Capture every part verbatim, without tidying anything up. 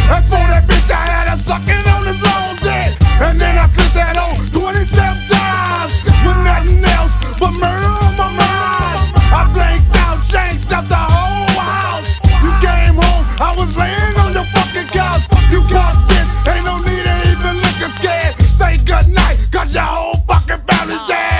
And for that bitch I had her sucking on his own dick. And then I sent that on twenty-seven times with nothing else but murder on my mind. I blanked out, shanked up the whole house. You came home, I was laying on the fucking couch. You got kids, ain't no need to even looking scared. Say goodnight, cause your whole fucking family's dead.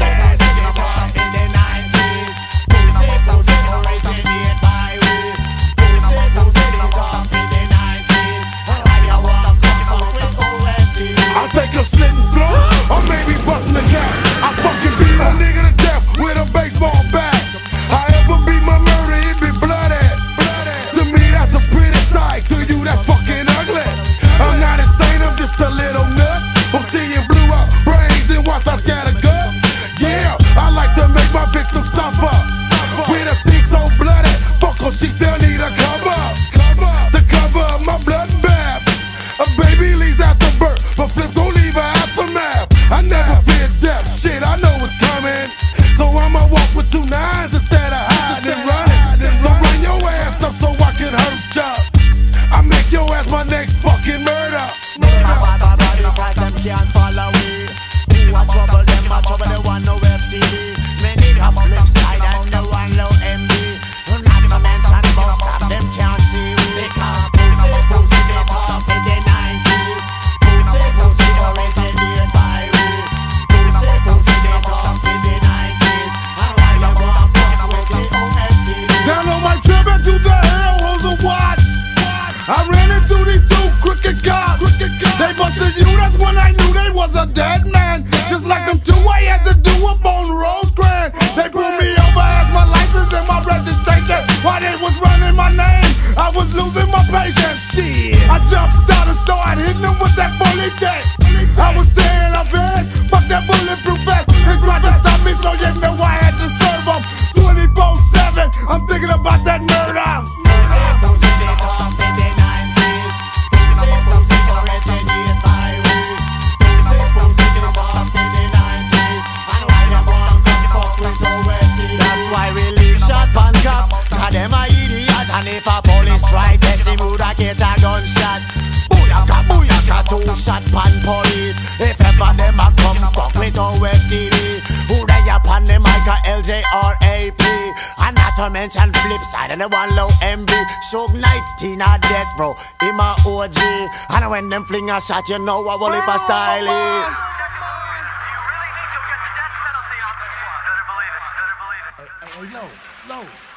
She still need a cover, cover, the cover of my bloodbath. A baby leaves after birth, but Flip gon' leave her aftermath. I never fear death, shit, I know it's coming. So I'ma walk with two nines instead of hiding and running. So run your ass up so I can hurt ya. I make your ass my next fucking murder. Murder. Them can't follow me. Who a trouble them, a trouble they want no O F T B. Me need a flip side and the one low M B. Mention about stop, them can't see me. Because pussy, pussy, they talk in the nineties. Pussy, pussy, originated by me. Pussy, pussy, they talk in the nineties. And why you wanna fuck with the O F T B? Down on my trip into the hell was a watch. I ran into these two crooked cops. They busted you, that's when I knew they was a dead man. Just like them two I had to do up on Rosecrans. They pulled me over, asked my license and my registration. While they was running my name, I was losing my patience. Shit, I jumped out and started hitting them with that bullet deck. I was tearing up heads, fuck that bulletproof vest. They tried to stop me, so you know I had to serve them twenty-four seven. I'm thinking about that murder. Pussy, pussy, they talk in the nineties. Pussy, pussy, originated by me. Pussy, pussy, they talk in the nineties. And why them want come fuck with O F T B? That's why we leave shot pan cop. Cause them a idiot, and if a police try test him, woulda get a gunshot. Booyaka, booyaka, two shot pan police. If ever them a come fuck with O F T B, woulda ya pan them like a L J or A P. And not to mention flip side and the one low M B. Shug nineteen a death row, him a O G. And when them fling a shot, you know I will if a style it. Hey, low, low.